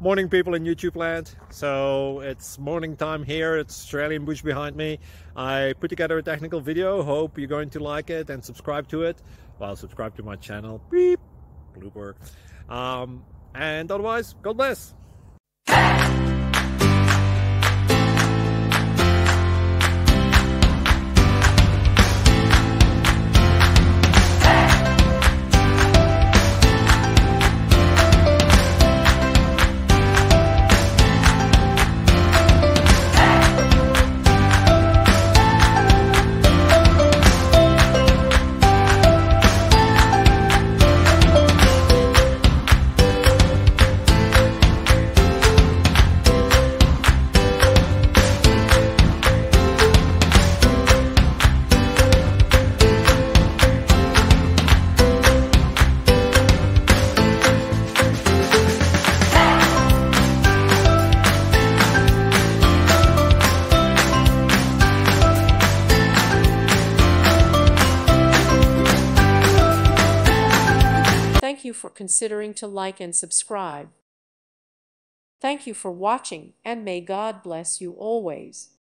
Morning, people in YouTube land. So it's morning time here. It's Australian bush behind me. I put together a technical video. Hope you're going to like it and subscribe to it. Well, subscribe to my channel. Beep. Blooper. And otherwise, God bless. Thank you for considering to like and subscribe. Thank you for watching, and may God bless you always.